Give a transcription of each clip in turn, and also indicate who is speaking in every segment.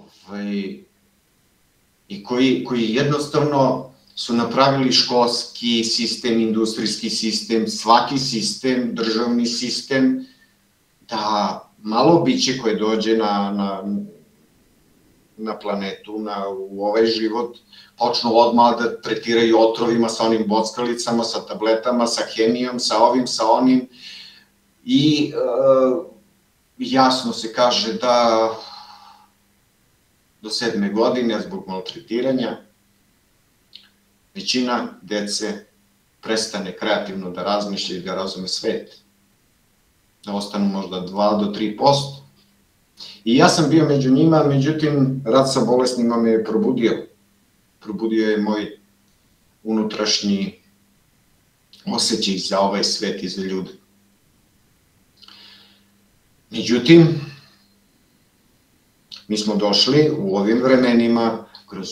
Speaker 1: i koji jednostavno su napravili školski sistem, industrijski sistem, svaki sistem, državni sistem, da malo biće koje dođe na planetu, u ovaj život, počnu odmah da tretiraju otrovima sa onim bockalicama, sa tabletama, sa hemijom, sa ovim, sa onim, i jasno se kaže da do 7. godine zbog maltretiranja većina dece prestane kreativno da razmišlja i da razume svet, da ostanu možda 2 do 3%. I ja sam bio među njima, međutim, rad sa bolesnima me je probudio. Probudio je moj unutrašnji osjećaj za ovaj svet i za ljude. Međutim, mi smo došli u ovim vremenima kroz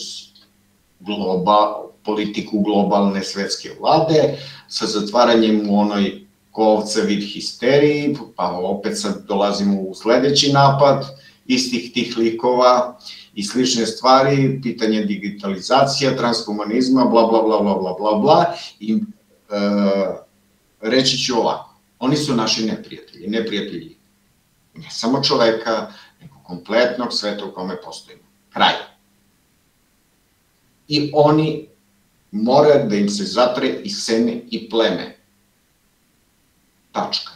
Speaker 1: politiku globalne svetske vlade sa zatvaranjem u onoj kovca vid histeriji, pa opet sad dolazimo u sledeći napad istih tih likova i slične stvari, pitanje digitalizacija, transhumanizma, bla, bla, bla, bla, bla, bla, bla, i reći ću ovako, oni su naši neprijatelji, neprijatelji ne samo čoveka, nego kompletnog sveta u kome postojimo. Kraj. I oni mora da im se zatre i seme i pleme. Tačka.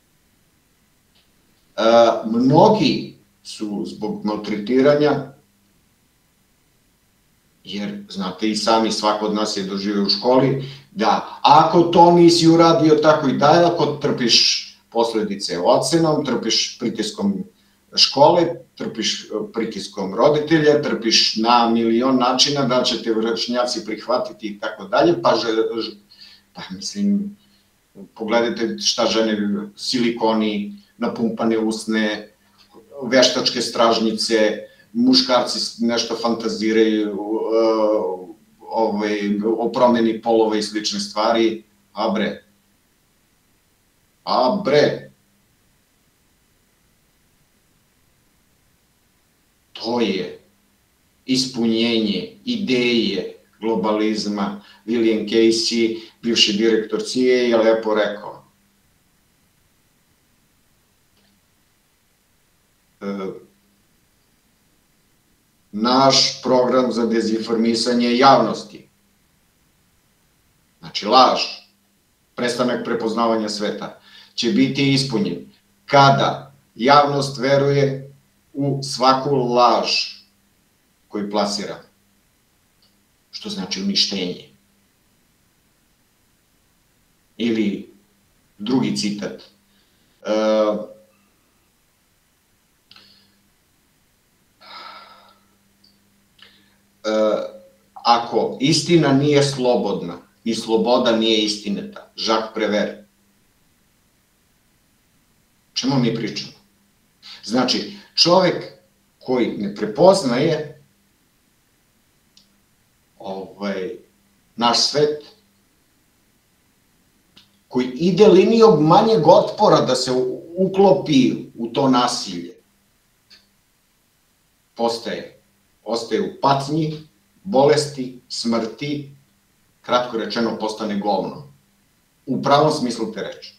Speaker 1: Mnogi su zbog maltretiranja, jer znate i sami, svako od nas je doživio u školi, da ako to nisi uradio tako i dalje, ako trpiš posledice ocenom, trpiš pritiskom škole, trpiš pritiskom roditelja, trpiš na milion načina da će te vršnjaci prihvatiti i tako dalje, pa mislim, pogledajte šta žene, silikoni, napumpane usne, veštačke stražnice, muškarci nešto fantaziraju o promeni polova i slične stvari, a bre, to je ispunjenje ideje globalizma. William Casey, bivši direktor CIA, je lepo rekao, naš program za dezinformisanje javnosti, znači laž, prestanak prepoznavanja sveta, će biti ispunjen kada javnost veruje u svaku laž koju plasira, što znači uništenje. Ili drugi citat, ako istina nije slobodna i sloboda nije istinita, Jacques Prévert. O čemu mi pričamo? Znači, čovek koji ne prepoznaje naš svet, koji ide linijom manjeg otpora da se uklopi u to nasilje, ostaje u patnji, bolesti, smrti, kratko rečeno postane govno. U pravom smislu te reči.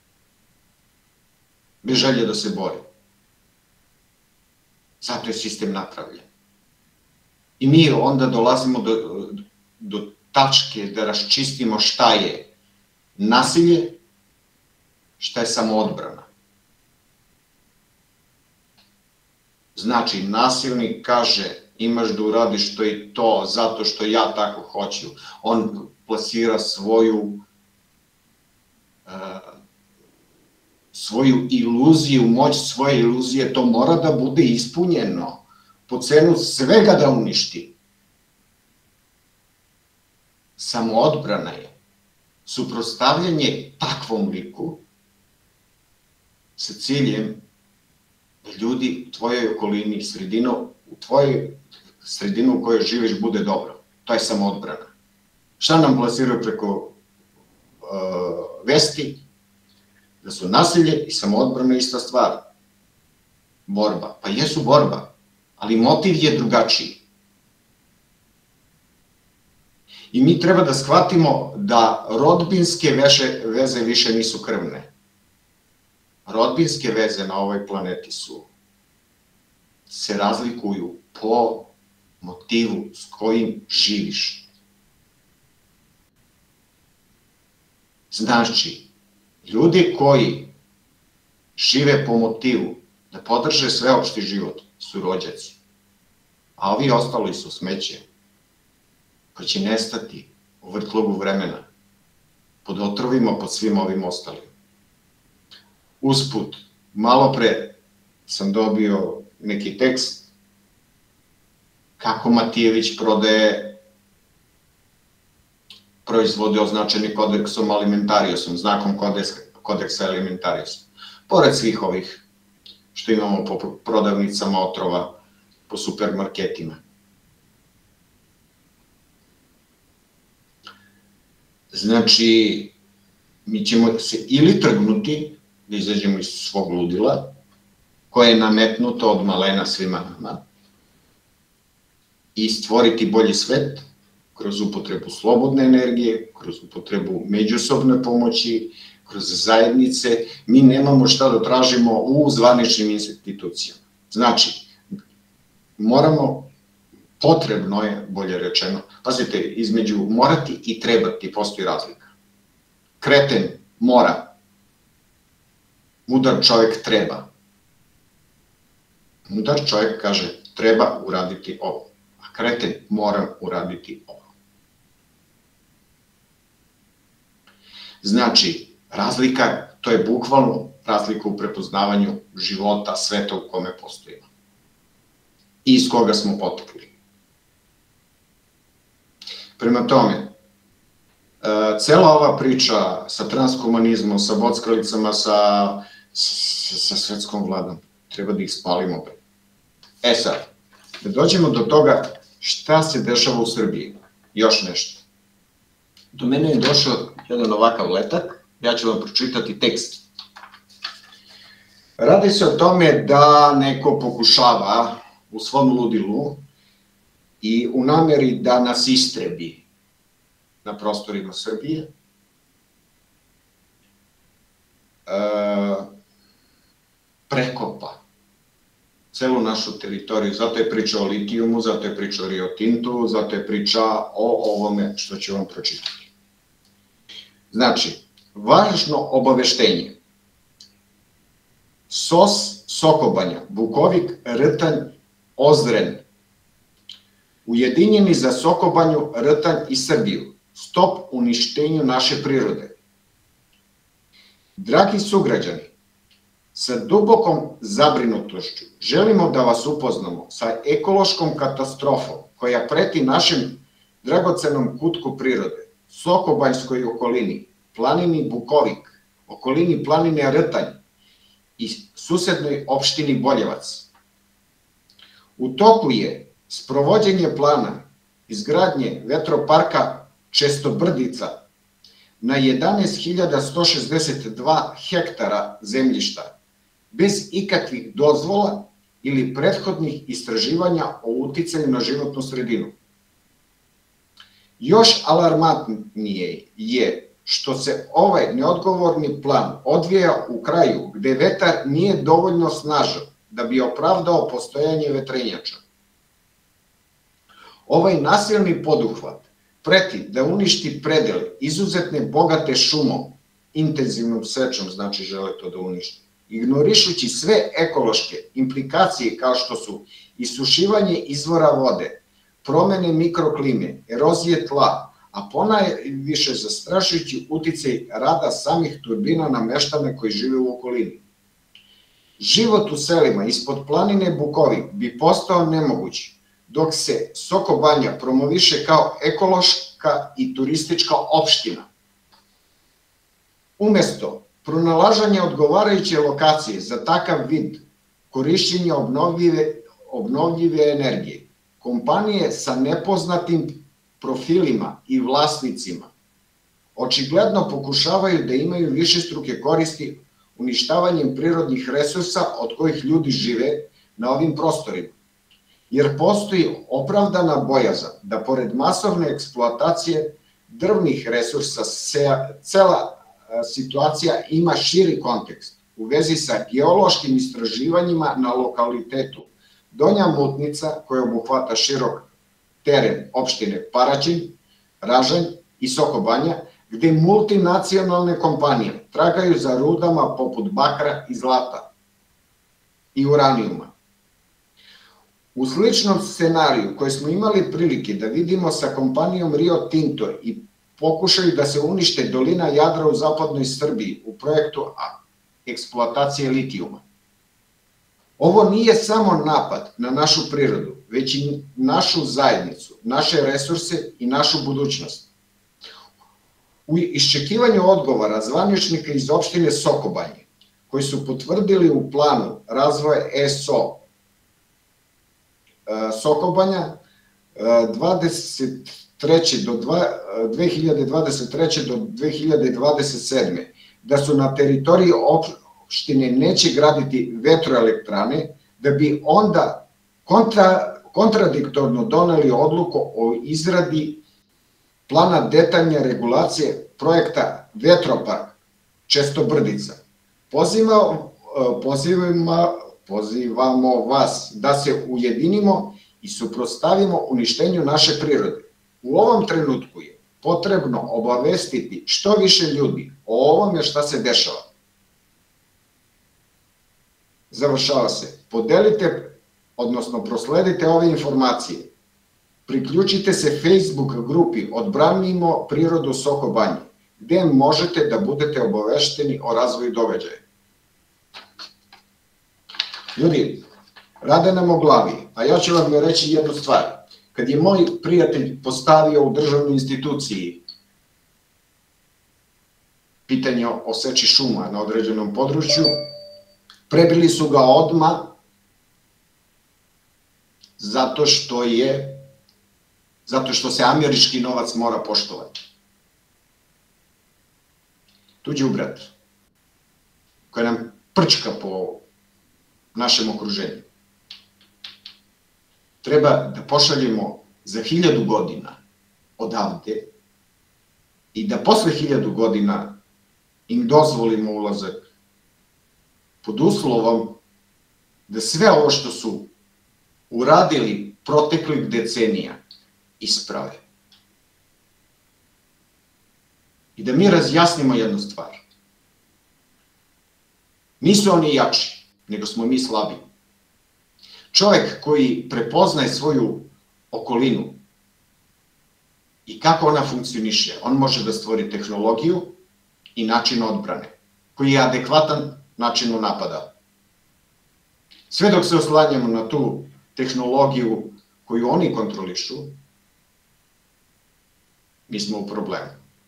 Speaker 1: Bez želje da se bori. Zato je sistem napravljen. I mi onda dolazimo do tačke da raščistimo šta je nasilje, šta je samoodbrana. Znači, nasilnik kaže imaš da uradiš to i to zato što ja tako hoću. On plasira svoju iluziju, moć svoje iluzije, to mora da bude ispunjeno, po cenu svega da uništi. Samoodbrana je suprotstavljanje takvom liku sa ciljem da ljudi u tvojoj okolini, u tvojoj sredinu u kojoj živiš bude dobro. To je samoodbrana. Šta nam plasiraju preko vesti? Da su nasilje i samoodbrana ista stvar. Borba. Pa jesu borba, ali motiv je drugačiji. I mi treba da shvatimo da rodbinske veze više nisu krvne. Rodbinske veze na ovoj planeti se razlikuju po motivu s kojim živiš. Znači, ljudi koji žive po motivu da podrže sveopšti život su rođaci, a ovi ostali su smeće, koji će nestati u vrtlogu vremena, pod otrovima, pod svim ovim ostalim. Usput, malo pre sam dobio neki tekst kako Matijević prodaje proizvode označeni kodeksom alimentariusom, znakom kodeksa alimentariusom. Pored svih ovih što imamo po prodavnicama otrova, po supermarketima. Znači, mi ćemo se ili trgnuti, da izađemo iz svog ludila, koje je nametnuto od malena svima nama, i stvoriti bolji svet kroz upotrebu slobodne energije, kroz upotrebu međusobne pomoći, kroz zajednice. Mi nemamo šta da tražimo u zvaničnim institucijama. Znači, potrebno je, bolje rečeno, pazite, između morati i trebati postoji razlika. Kreten mora, mudar čovjek treba. Mudar čovjek kaže treba uraditi ovo, a kreten mora uraditi ovo. Znači, razlika, to je bukvalno razlika u prepoznavanju života, sveta u kome postojimo i iz koga smo potekli. Prema tome, cela ova priča sa transhumanizmom, sa bockalicama, sa svetskom vladom, treba da ih spalimo. Sad, da dođemo do toga šta se dešava u Srbiji. Još nešto. Do mene je došao jedan ovakav letak, ja ću vam pročitati tekst. Radi se o tome da neko pokušava u svom ludilu i u nameri da nas istrebi na prostorima Srbije, prekopa celu našu teritoriju. Zato je priča o litijumu, zato je priča o Rio Tintu, zato je priča o ovome što ću vam pročitati. Znači, važno obaveštenje. SOS, Sokobanja, Bukovik, Rtanj, Ozren, ujedinjeni za Sokobanju, Rtanj i Srbiju. Stop uništenju naše prirode. Dragi sugrađani, sa dubokom zabrinutošću želimo da vas upoznamo sa ekološkom katastrofom koja preti našem dragocenom kutku prirode, Sokobanjskoj okolini, planini Bukovik, okolini planine Rtanj i susednoj opštini Boljevac. U toku je sprovođenje plana izgradnje vetroparka Čestobrdica na 11.162 hektara zemljišta bez ikakvih dozvola ili prethodnih istraživanja o uticaju na životnu sredinu. Još alarmantnije je što se ovaj neodgovorni plan odvija u kraju gde vetar nije dovoljno snažan da bi opravdao postojanje vetrenjača. Ovaj nasilni poduhvat preti da uništi predele izuzetne bogate šumom, intenzivnom sečom, znači žele to da uništi, ignorišući sve ekološke implikacije kao što su isušivanje izvora vode, promene mikroklime, erozije tla, a ponajviše zastrašujući uticaj rada samih turbina na meštane koji žive u okolini. Život u selima ispod planine Bukovik bi postao nemoguć, dok se Sokobanja promoviše kao ekološka i turistička opština. Umesto pronalaženja odgovarajuće lokacije za takav vid korišćenja obnovljive energije, kompanije sa nepoznatim profilima i vlasnicima očigledno pokušavaju da imaju višestruke koristi uništavanjem prirodnih resursa od kojih ljudi žive na ovim prostorima jer postoji opravdana bojazan da pored masovne eksploatacije drvnih resursa cela situacija ima širi kontekst u vezi sa geološkim istraživanjima na lokalitetu Donja Mutnica, koja obuhvata širok teren opštine Paraćin, Ražanj i Sokobanja, gde multinacionalne kompanije tragaju za rudama poput bakra i zlata i uranijuma. U sličnom scenariju koji smo imali prilike da vidimo sa kompanijom Rio Tinto i pokušaju da se unište dolina Jadra u zapadnoj Srbiji u projektu eksploatacije litijuma. Ovo nije samo napad na našu prirodu, već i našu zajednicu, naše resurse i našu budućnost. U iščekivanju odgovora zvaničnika iz opštine Sokobanje, koji su potvrdili u planu razvoja ESO Sokobanja 2023. do 2027. da su na teritoriji opštine neće graditi vetroelektrane, da bi onda kontradiktorno doneli odluku o izradi plana detaljne regulacije projekta Vetropark Čestobrdica. Pozivamo vas da se ujedinimo i suprotstavimo uništenju naše prirode. U ovom trenutku je potrebno obavestiti što više ljudi o ovome šta se dešava. Završava se. Podelite, odnosno prosledite ove informacije. Priključite se Facebook grupi Odbranimo prirodu Sokobanje, gde možete da budete obavešteni o razvoju događaja. Ljudi, rade nam o glavi, a ja ću vam reći jednu stvar. Kad je moj prijatelj postavio u državnoj instituciji pitanje o seči šuma na određenom području, prebili su ga odmah zato što se američki novac mora poštovati. Tuđi brat, koja nam prčka po našem okruženju. Treba da pošaljemo za 1000 godina odavde i da posle 1000 godina im dozvolimo ulazak pod uslovom da sve ovo što su uradili proteklih decenija isprave. I da mi razjasnimo jednu stvar. Nisu oni jači, nego smo mi slabi. Čovek koji prepoznaje svoju okolinu i kako ona funkcioniše, on može da stvori tehnologiju i način odbrane, koji je adekvatan načinu napada. Sve dok se oslanjamo na tu tehnologiju koju oni kontrolišu, mi smo u problemu.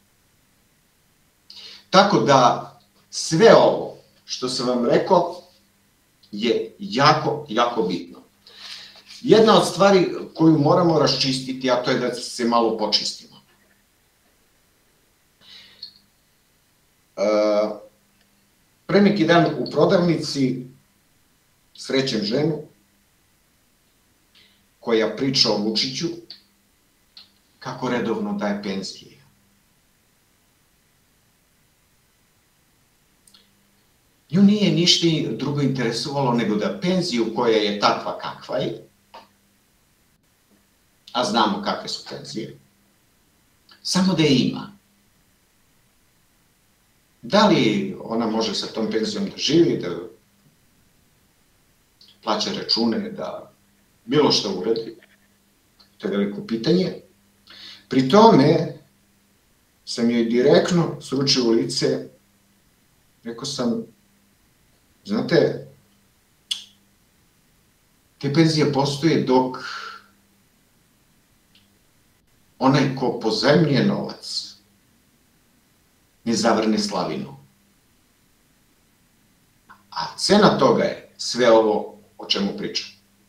Speaker 1: Tako da sve ovo što sam vam rekao je jako, jako bitno. Jedna od stvari koju moramo raščistiti, a to je da se malo počistimo. Pre neki dan u prodavnici srećem ženu koja priča o Vučiću kako redovno daje penzije. Nju nije ništa drugo interesovalo nego da penziju koja je takva kakva je, a znamo kakve su penzije, samo da je ima. Da li ona može sa tom penzijom da živi, da plaća račune, da bilo što uradi, to je veliko pitanje. Pri tome sam joj direktno sručio u lice, rekao sam, znate, te penzije postoje dok onaj ko pozajmljuje novac ne zavrne slavinu. A cena toga je sve ovo o čemu pričam.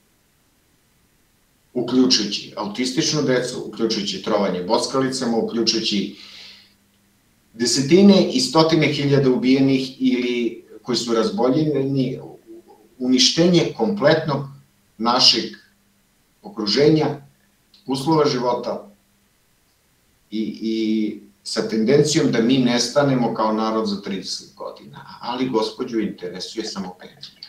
Speaker 1: Uključujući autističnu decu, uključujući trovanje bockalicama, uključujući desetine i stotine hiljada ubijenih ili koji su razboljeni, uništenje kompletnog našeg okruženja, uslova života i sa tendencijom da mi nestanemo kao narod za 30 godina. Ali gospođu interesuje samo penzija.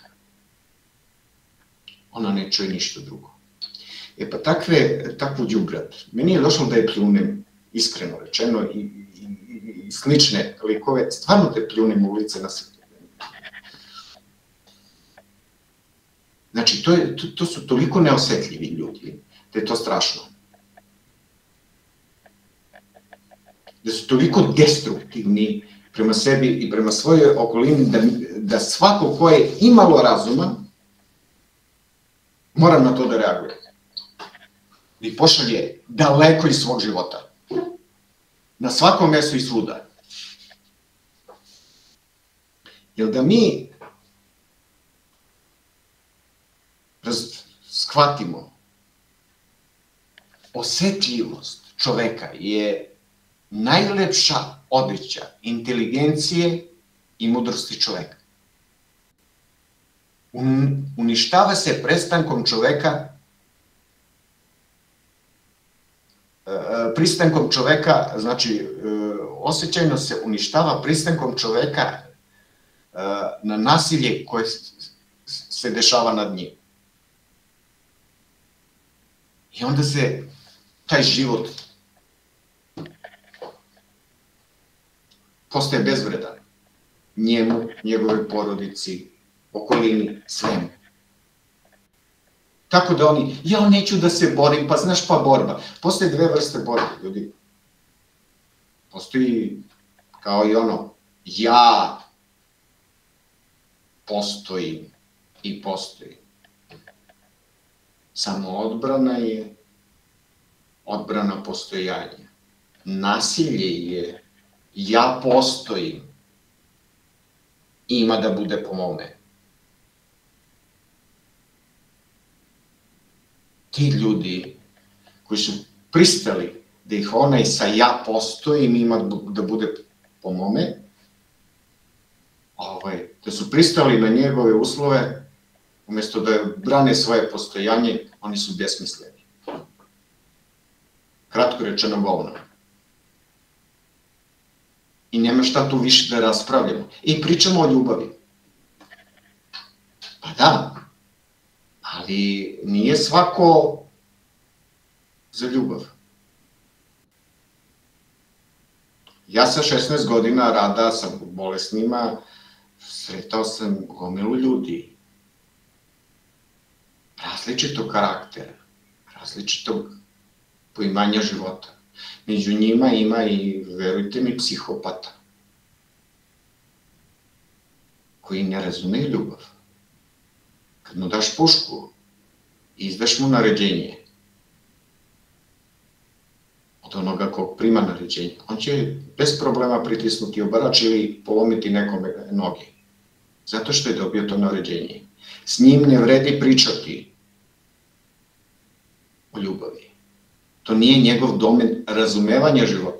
Speaker 1: Ona ne čuje ništa drugo. Pa takvu đubrat, meni je došlo da je pljunem, iskreno rečeno, i slične likove, stvarno te pljunem u lice na srce. Znači, to su toliko neosetljivi ljudi, da je to strašno. Da su toliko destruktivni prema sebi i prema svojoj okolini, da svako ko je imalo razuman, mora na to da reaguje. I pošalje daleko iz svog života. Na svakom mestu i svuda. Jer da mi shvatimo, osetljivost čoveka je najlepša odličja inteligencije i mudrosti čoveka. Uništava se prestankom čoveka, znači osjećajno se uništava pristankom čoveka na nasilje koje se dešava nad njim. I onda se taj život postaje bezvredan njemu, njegove porodici, okolini, svemu. Tako da oni, ja neću da se borim, pa znaš pa borba. Postoje dve vrste borbe, ljudi. Postoji kao i ono, ja postojim i postojim. Samo odbrana je odbrana postojanja. Nasilje je ja postojim, ima da bude po mome. Ti ljudi koji su pristali da ih onaj sa ja postojim ima da bude po mome, da su pristali na njegove uslove, umesto da brane svoje postojanje, oni su besmisleni. Kratko rečeno govno. I nema šta tu više da raspravljamo. I pričamo o ljubavi. Pa da, ali nije svako za ljubav. Ja sa 16 godina rada sa bolesnima sretao sam gomilu ljudi. Različitog karaktera, različitog poimanja života. Među njima ima i, verujte mi, psihopata, koji ne razumeju ljubav. Kad mu daš pušku i izdaš mu naređenje od onoga kog prima naređenje, on će bez problema pritisnuti obarač ili polomiti nekome noge, zato što je dobio to naređenje. S njim ne vredi pričati o ljubavi. To nije njegov domen razumevanja života.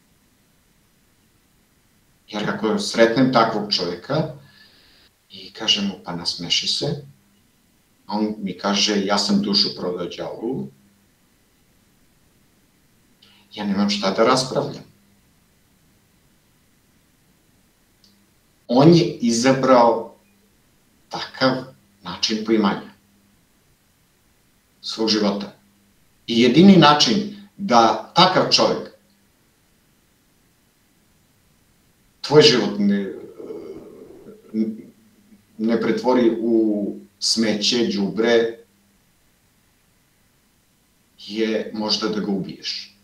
Speaker 1: Jer ako sretnem takvog čoveka i kažem mu pa nasmeši se, on mi kaže ja sam dušu prodao đavolu, ja nemam šta da raspravljam. On je izabrao takav način poimanja svog života. I jedini način da takav čovjek tvoj život ne pretvori u smeće, đubre, je možda da ga ubiješ.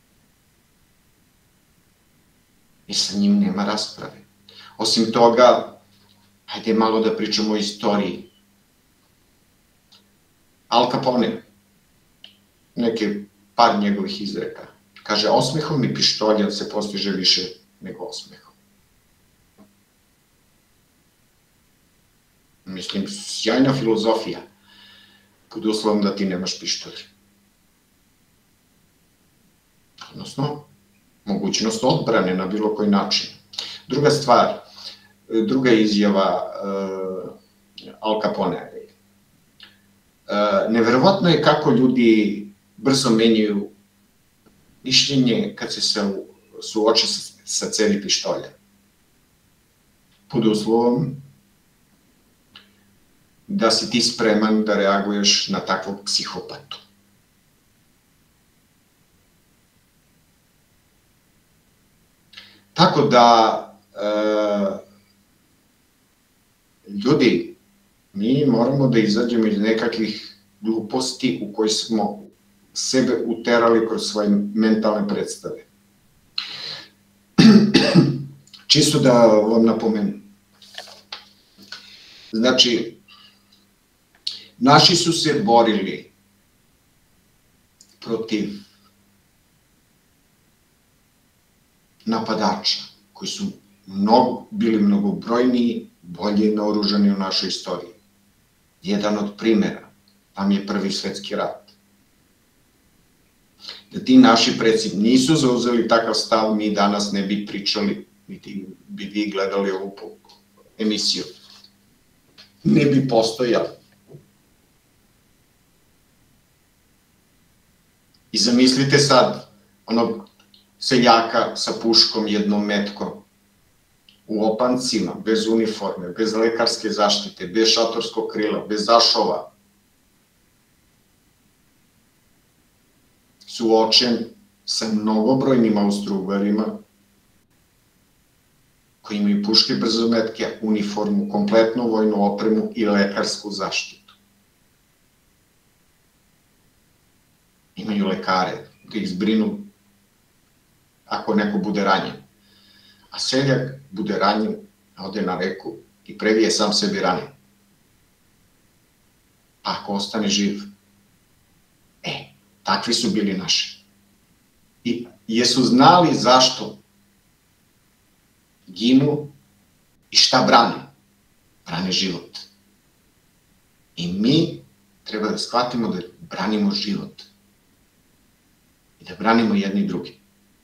Speaker 1: I sa njim nema rasprave. Osim toga, hajde malo da pričamo o istoriji. Al Capone, par njegovih izreka. Kaže, osmehom i pištoljem se postiže više nego osmehom. Mislim, sjajna filozofija, pod uslovom da ti nemaš pištolj. Odnosno, mogućnost odbrane na bilo koji način. Druga stvar, druga izjava Al Capone. neverovatno je kako ljudi brzo menjaju mišljenje kad se suoče sa cevi pištolja. Pod uslovom da si ti spreman da reaguješ na takvog psihopatu. Tako da, ljudi, mi moramo da izađemo iz nekakvih gluposti u koji smo sebe uterali kroz svoje mentalne predstave. Čisto da vam napomenem. Znači, naši su se borili protiv napadača, koji su bili mnogobrojniji, bolje naoružani u našoj istoriji. Jedan od primjera, tam je Prvi svetski rat. Da ti naši preci nisu zauzeli takav stav, mi danas ne bi pričali, niti bi vi gledali ovu emisiju. Ne bi postojali. I zamislite sad onog seljaka sa puškom jednom metkom u opancima, bez uniforme, bez lekarske zaštite, bez šatorskog krila, bez zašova, suočen sa mnogobrojnim Austrougarima koji imaju puške brzometke, uniformu, kompletnu vojnu opremu i lekarsku zaštitu. Imaju lekare da ih zbrinu ako neko bude ranjen. A seljak bude ranjen, ode na reku i previje sam sebi ranjen. A ako ostane živ, takvi su bili naši. I jesu znali zašto ginu i šta brane. Brane život. I mi treba da shvatimo da branimo život. I da branimo jedni i drugi.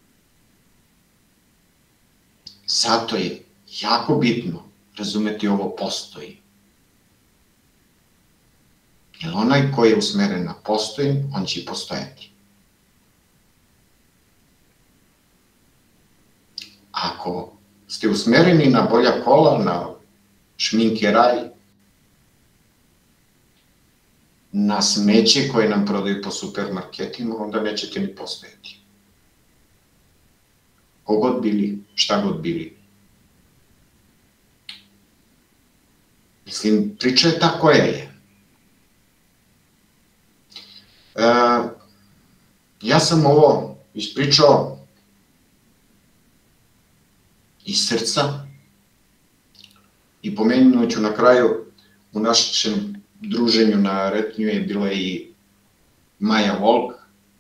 Speaker 1: Zato je jako bitno razumeti ovo postoji. Jer onaj koji je usmeren na postoji, on će i postojati. Ako ste usmereni na bolja kola, na šminke raj, na smeće koje nam prodaju po supermarketima, onda nećete ni postojati. Kogod bili, šta god bili. Mislim, priča je ta koja je. Ja sam ovo ispričao iz srca i pomenut ću na kraju, u našem druženju na Retnju je bila i Maja Volk,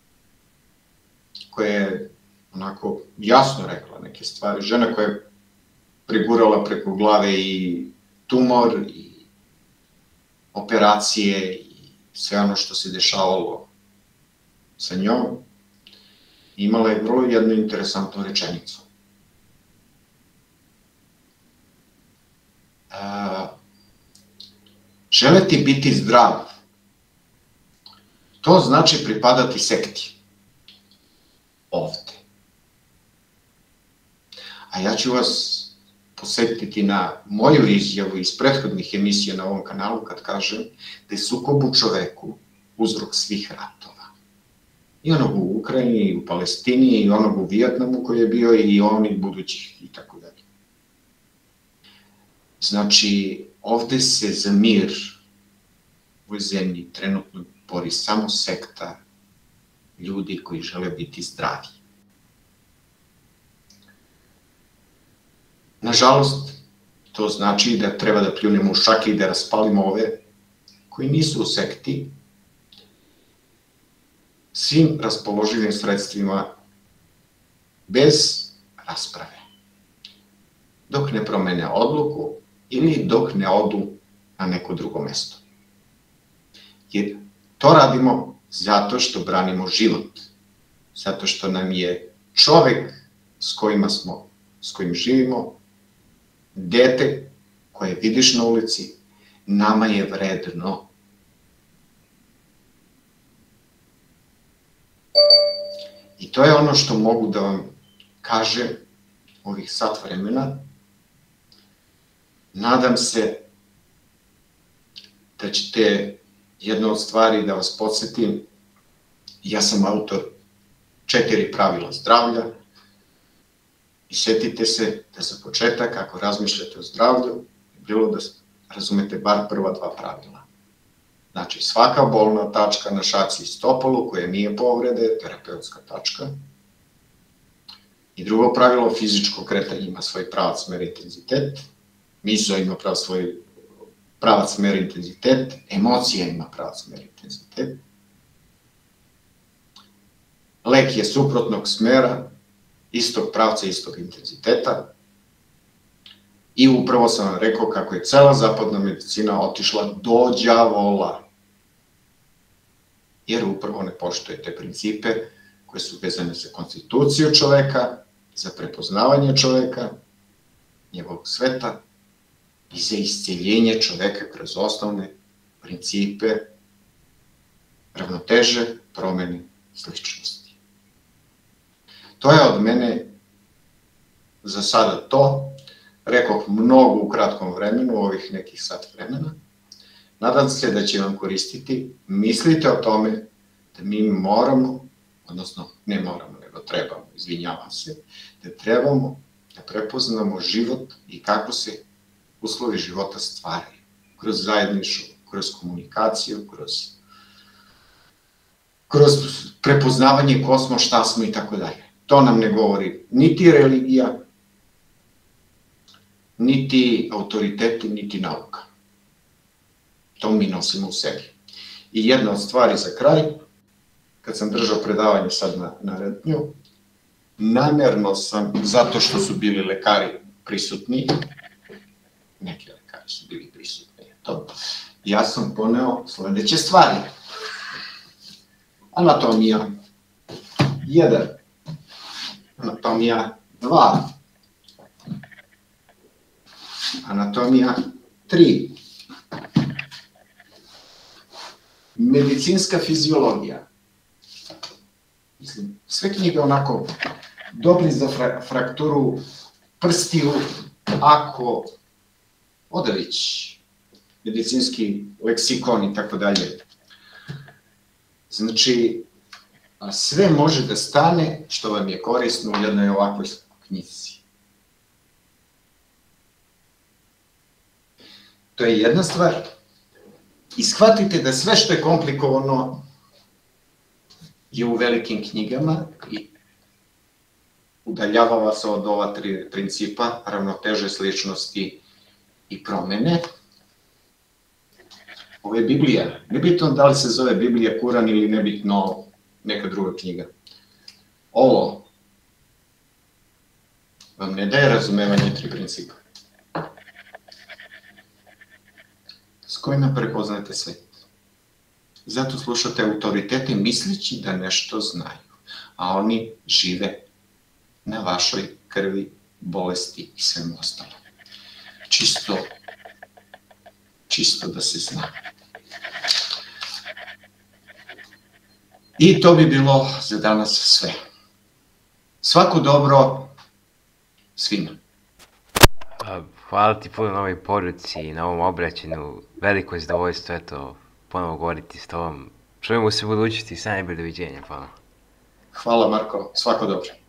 Speaker 1: koja je onako jasno rekla neke stvari. Žena koja je prigurala preko glave i tumor i operacije i sve ono što se dešavalo sa njom, imala je vrlo jednu interesantnu rečenicu. Želeti biti zdrav, to znači pripadati sekti. Ovde. A ja ću vas posetiti na moju izjavu iz prethodnih emisija na ovom kanalu kad kažem da je sukob u čoveku uzrok svih ratova. I onog u Ukrajini, i u Palestini, i onog u Vijetnamu koji je bio, i onih budućih, i tako dalje. Znači, ovde se za mir u ovoj zemlji trenutno bori samo sekta ljudi koji žele biti zdravi. Nažalost, to znači da treba da pljunemo u šake i da raspalimo ove koji nisu u sekti svim raspoloživim sredstvima bez rasprave. Dok ne promene odluku ili dok ne odu na neko drugo mesto. Jer to radimo zato što branimo život, zato što nam je čovek s kojim živimo, dete koje vidiš na ulici, nama je vredno. I to je ono što mogu da vam kažem ovih sat vremena. Nadam se da ćete jednu od stvari da vas podsjetim. Ja sam autor 4 pravila zdravlja i setite se da za početak, ako razmišljate o zdravlju, bilo da razumete bar prva 2 pravila. Znači, svaka bolna tačka na šaci i stopalu koja nije povrede je terapeutska tačka. I drugo pravilo, fizičko kretanje ima svoj pravac, smer, intenzitet. Misao ima svoj pravac, smer, intenzitet. Emocija ima pravac, smer, intenzitet. Lek je suprotnog smera, istog pravca, istog intenziteta. I upravo sam vam rekao kako je cela zapadna medicina otišla do đavola, jer upravo ne poštuje te principe koje su vezane za konstituciju čoveka, za prepoznavanje čoveka, njegovog sveta i za isceljenje čoveka kroz osnovne principe ravnoteže, promene, sličnosti. To je od mene za sada to. Rekoh mnogo u kratkom vremenu, ovih nekih sat vremena. Nadam se da će vam koristiti. Mislite o tome da mi moramo, odnosno ne moramo, nego trebamo, izvinjavam se, da trebamo da prepoznamo život i kako se uslovi života stvaraju. Kroz zajedništvo, kroz komunikaciju, kroz prepoznavanje ko smo, šta smo i tako dalje. To nam ne govori niti religija, niti autoriteti, niti nauka. To mi nosimo u sebi. I jedna od stvari za kraj, kad sam držao predavanje sad na Rednju, namerno sam, zato što su bili lekari prisutni, neki lekari su bili prisutni, ja sam poneo sledeće stvari. Anatomija 1, anatomija 2, anatomija 3, medicinska fiziologija. Mislim, sve knjige onako dobri za frakturu prstiju, ako Odević, medicinski leksikon i tako dalje. Znači, sve može da stane što vam je korisno u jednoj ovakvoj knjizi. To je jedna stvar. I shvatite da sve što je komplikovano je u velikim knjigama i udaljava vas od ova 3 principa, ravnoteže, sličnosti i promene. Ovo je Biblija. Nebitno da li se zove Biblija, Kuran ili nebitno neka druga knjiga. Ovo vam ne daje razumevanje 3 principa s kojima prepoznate svet. Zato slušate autoritete misleći da nešto znaju, a oni žive na vašoj krvi, bolesti i svemu ostalo. Čisto da se zna. I to bi bilo za danas sve. Svako dobro svima.
Speaker 2: Hvala ti puno na ovoj poruci i na ovom obraćanju. Veliko je zadovoljstvo, eto, ponovo govoriti s tobom. Čujemo se u budućnosti, sve najbolje, doviđenja, hvala.
Speaker 1: Hvala Marko, svako dobro.